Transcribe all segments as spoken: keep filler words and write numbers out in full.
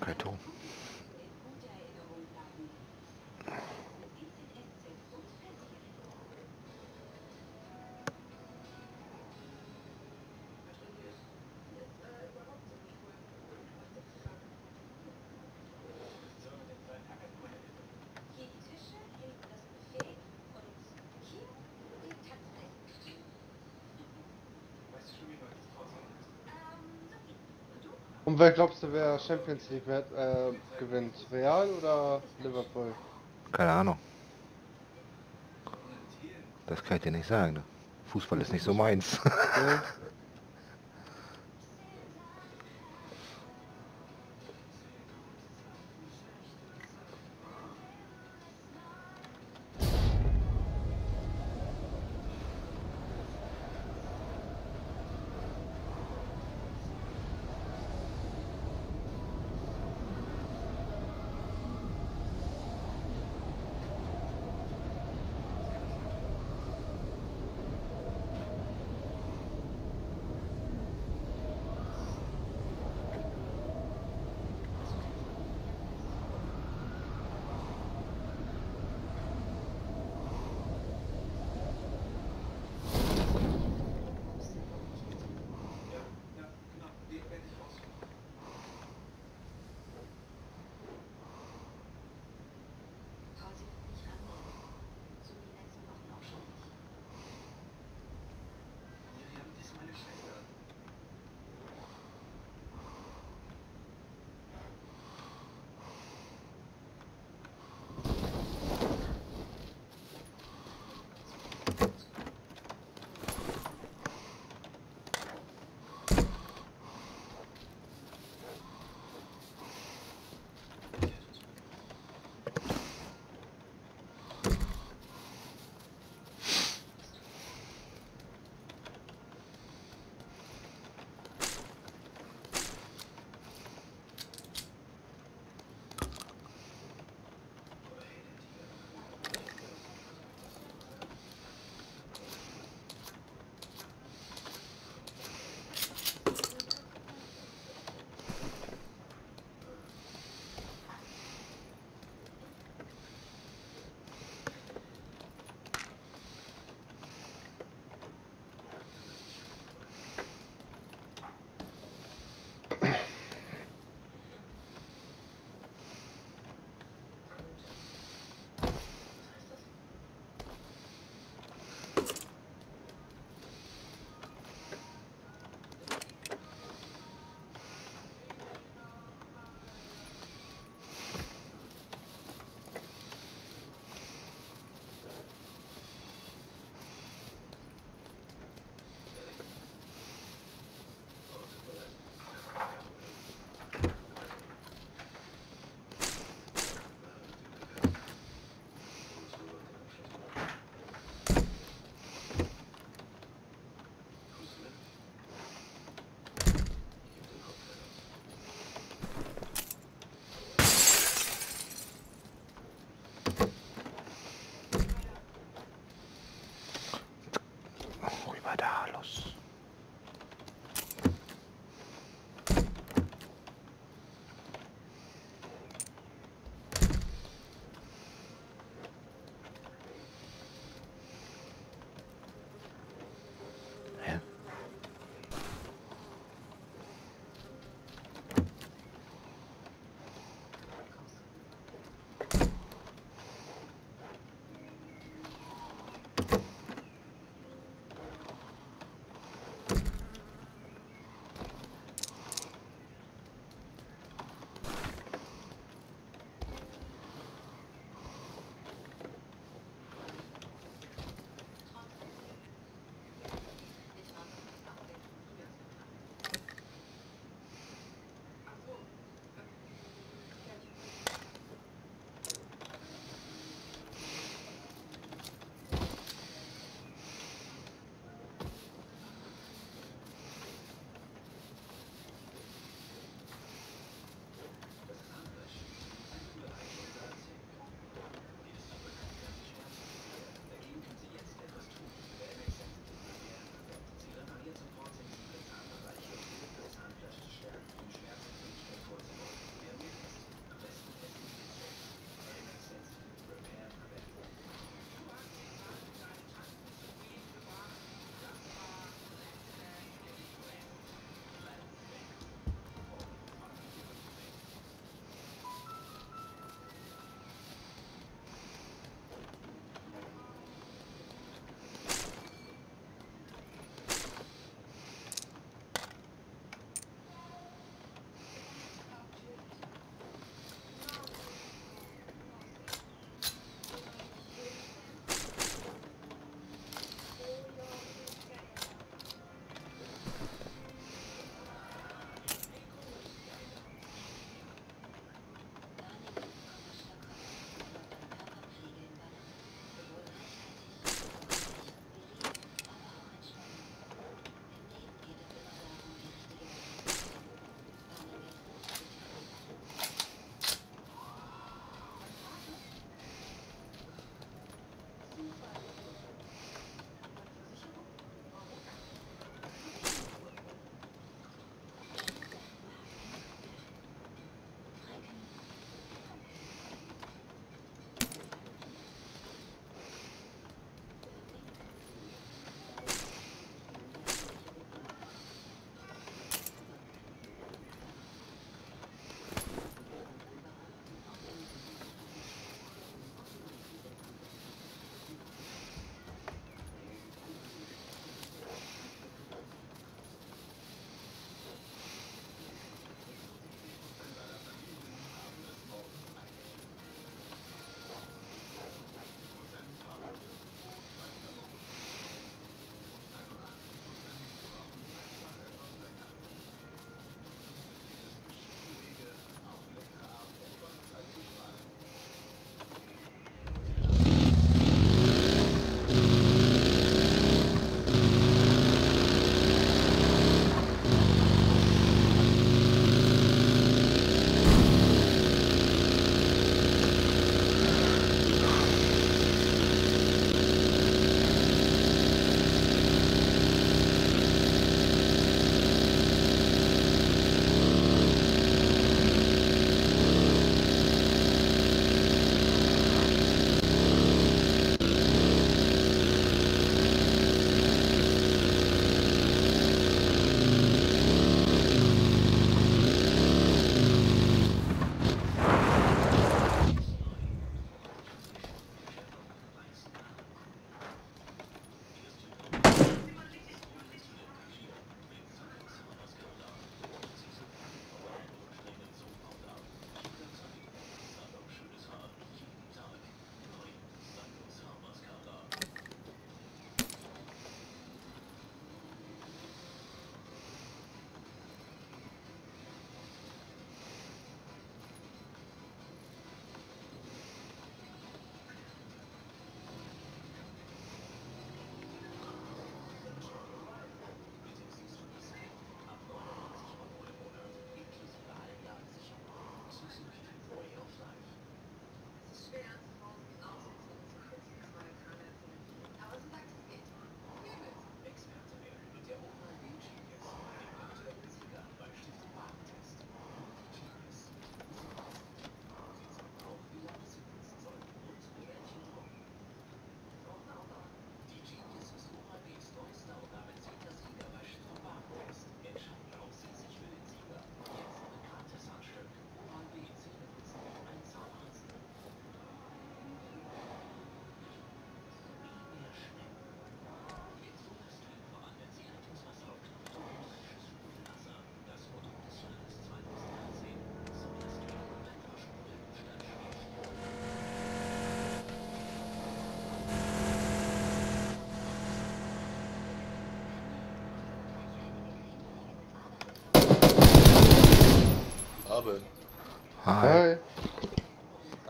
kein Ton. Und wer glaubst du, wer Champions League wird, äh, gewinnt? Real oder Liverpool? Keine Ahnung. Das kann ich dir nicht sagen. Ne? Fußball ist nicht so meins. Nee.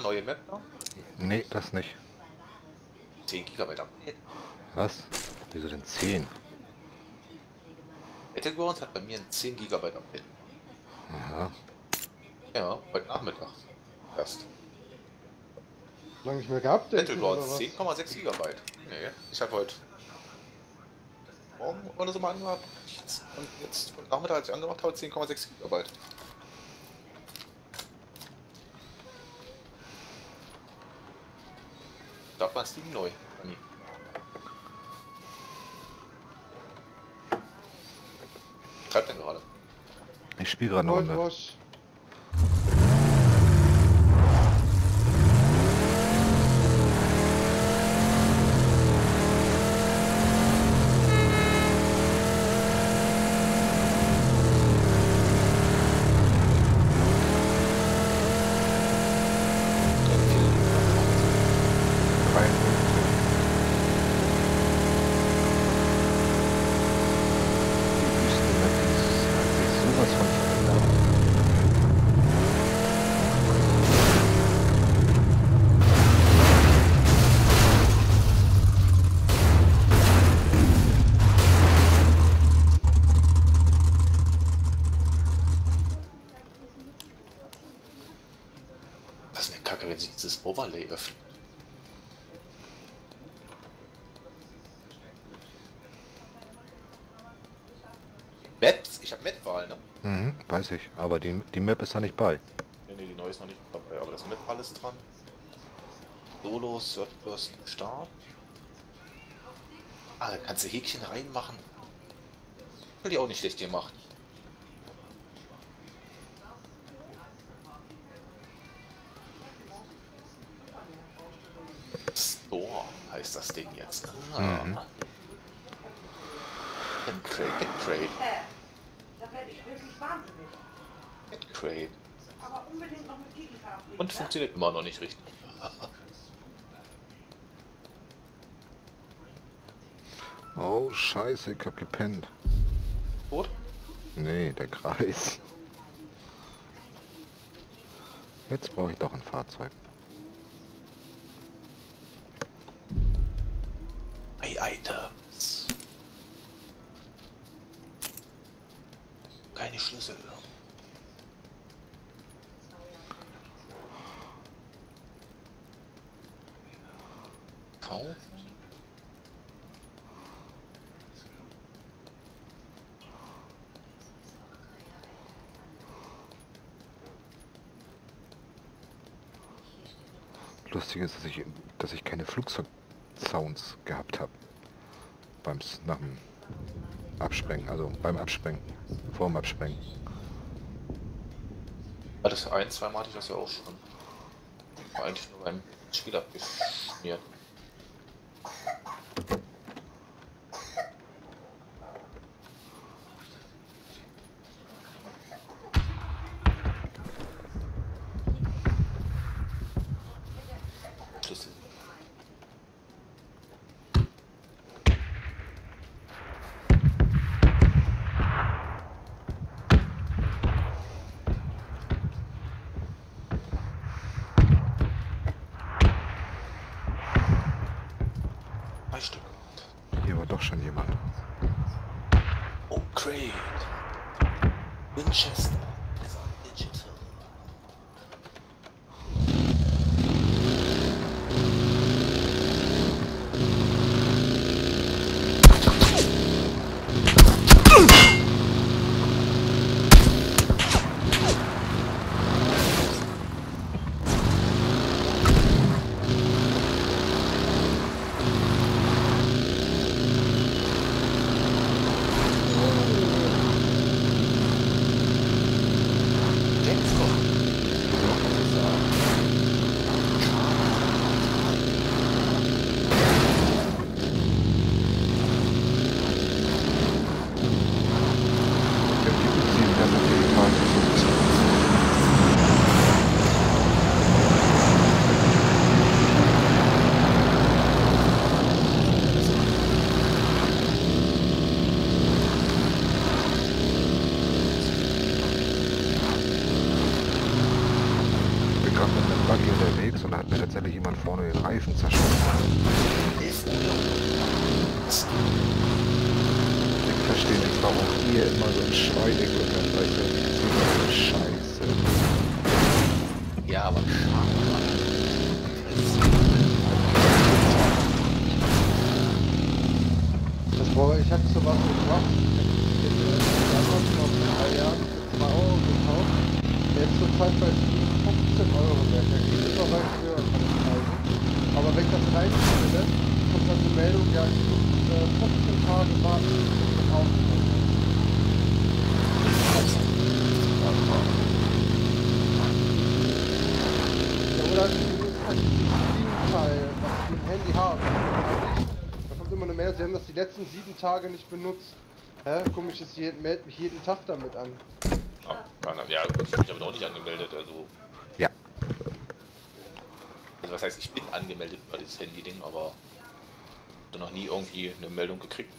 neue Map da? Nee, das nicht. zehn Gigabyte Update. Was? Wieso denn zehn? Battlegrounds hat bei mir ein zehn Gigabyte Update. Aha. Ja, heute Nachmittag. Erst. Lange nicht mehr gehabt, oder Battlegrounds was? zehn Komma sechs Gigabyte. Nee, ich habe heute morgen oder so mal angemacht. Und jetzt heute Nachmittag, als ich angemacht habe, zehn Komma sechs Gigabyte. Da war Steam neu. Nie. Schreibt denn gerade? Ich spiele gerade eine Gold Runde. Rush. Die Wüstenmap, die ist- hat sich sowas von verändert. Das ist eine Kacke, wenn sie dieses Overlay öffnen. Maps? Ich habe Map-Wahl, ne? Mhm, weiß ich. Aber die, die Map ist da nicht bei. Ne, ne, die neue ist noch nicht dabei, aber das Map-Wahl ist dran. Solo, Third Person, Start. Ah, da kannst du Häkchen reinmachen. Will die auch nicht schlecht gemacht. Store heißt das Ding jetzt. Ah. Mhm. Get Crate, Get Crate, Da werde ich wirklich wahnsinnig. Get Crate. Aber unbedingt noch mit Titelfarben. Und funktioniert immer noch nicht richtig. Oh, scheiße, ich hab gepennt. Tot? Nee, der Kreis. Jetzt brauche ich doch ein Fahrzeug. Hey, Items. Keine Schlüssel. Kaum. Lustig ist, dass ich, dass ich keine Flugzeug-Sounds gehabt habe. Beim S- nach dem Absprengen, also beim Absprengen, vor dem Absprengen. Ah, das ein, zwei Mal hatte ich das ja auch schon. War eigentlich nur beim Spiel abgeschmiert. Schlüssel. Drei Stück. Hier war doch schon jemand. Oh, Crate. Winchester. Digital. mit einem Buggy unterwegs und da hat mir tatsächlich jemand vorne den Reifen zerschossen. Ich verstehe nicht, warum ihr immer so ein Schweineglück habt, weil ich das nicht so Scheiße. Ja, aber Das war, ich hab sowas gemacht. Ich hab mir damals vor drei Jahren für zwei Euro gekauft. Jetzt zur Zeit bei Steam fünfzehn Euro wert. Der geht immer weit höher von den Preisen. Aber wenn ich das reinstelle, kommt dann eine Meldung, ja, ich muss äh, fünfzehn Tage warten, bis das aufkommt. Ja, oder du musst halt dieses Steam-Teil, was ich mit dem Handy habe. Da kommt immer eine Mail, sie haben das die letzten sieben Tage nicht benutzt. Hä? Komisch, es meldet mich jeden Tag damit an. Ja, ja, ich bin damit auch nicht angemeldet, also. Ja. Also was heißt, ich bin angemeldet bei dieses Handy-Ding, aber ich habe noch nie irgendwie eine Meldung gekriegt.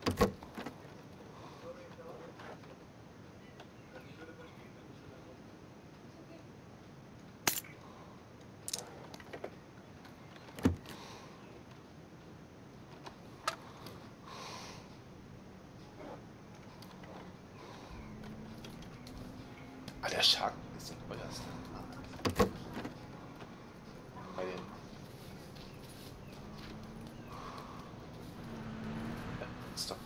Ah, der Shark ist der teuerste. Bei den ja, Stop.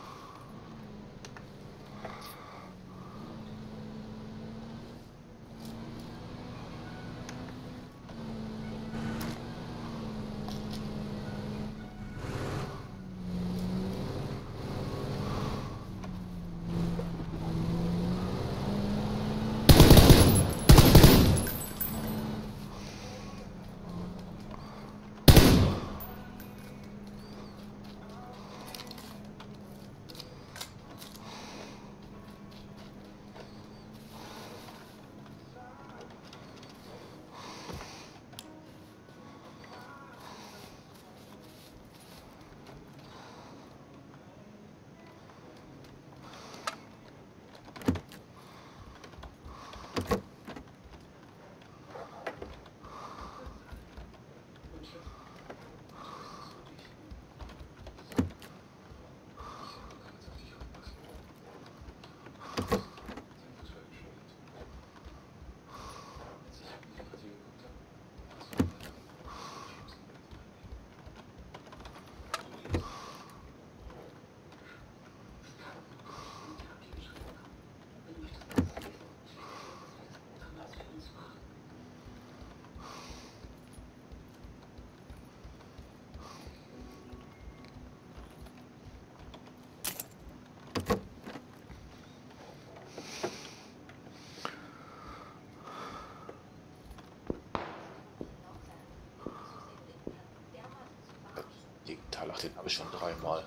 Digital, ach, den habe ich schon dreimal.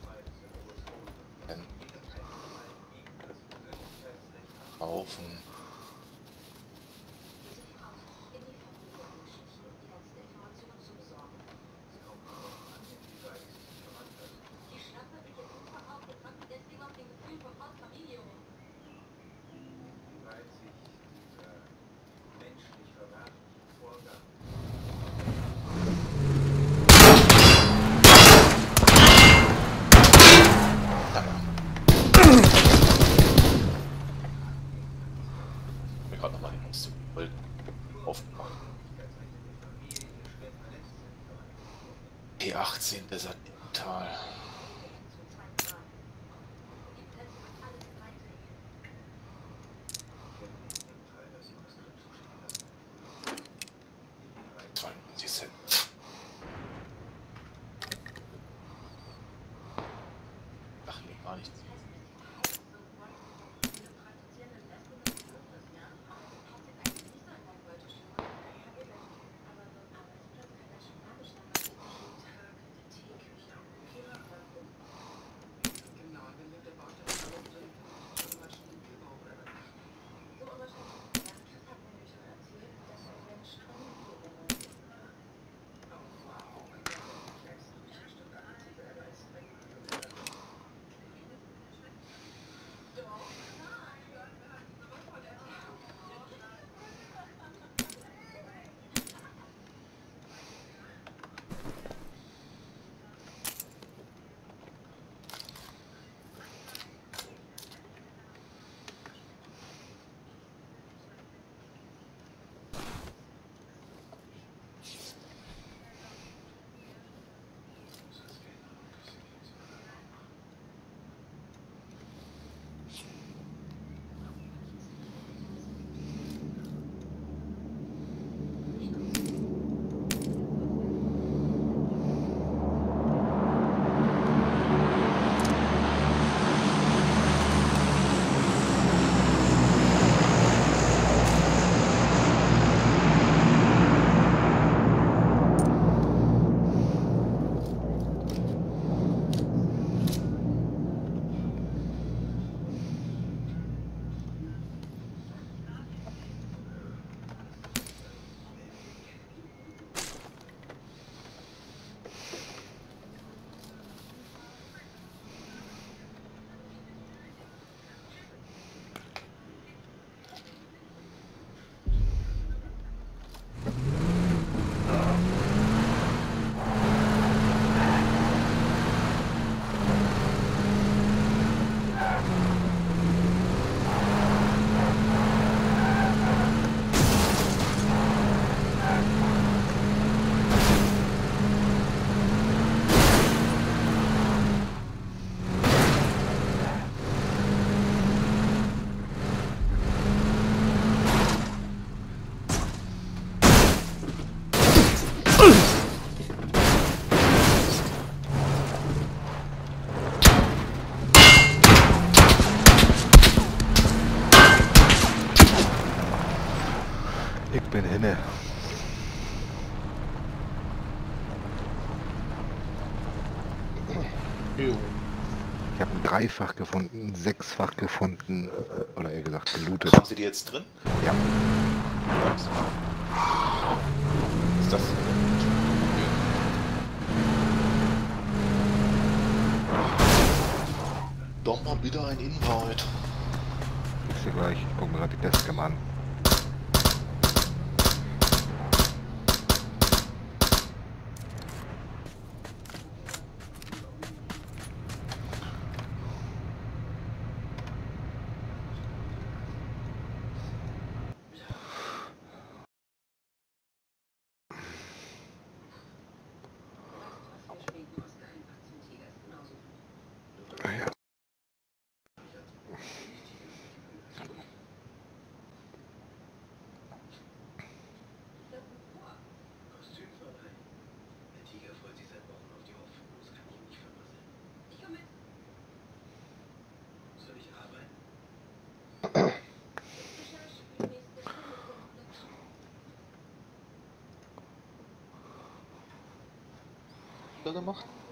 Dann kaufen. Mir gerade nochmal den Auszug aufgemacht. E achtzehn Desert Tal. zweiundneunzig Cent. Ach nee, gar nichts. Jo. Ich habe ein Dreifach gefunden, ein Sechsfach gefunden, äh, oder eher gesagt gelootet. Haben Sie die jetzt drin? Ja, Ist das? Doch mal wieder ein Invite. ich sehe gleich. Ich gucke mir gerade die Deskcam an. Ah ja. gemacht?